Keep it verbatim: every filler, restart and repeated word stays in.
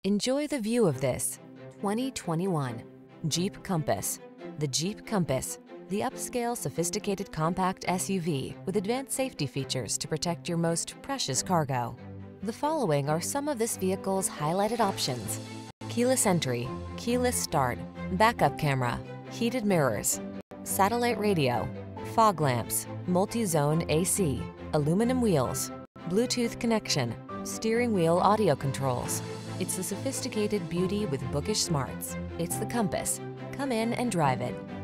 Enjoy the view of this twenty twenty-one Jeep Compass. The Jeep Compass, the upscale, sophisticated compact S U V with advanced safety features to protect your most precious cargo. The following are some of this vehicle's highlighted options: keyless entry, keyless start, backup camera, heated mirrors, satellite radio, fog lamps, multi-zone A C, aluminum wheels, Bluetooth connection, steering wheel audio controls. It's the sophisticated beauty with bookish smarts. It's the Compass. Come in and drive it.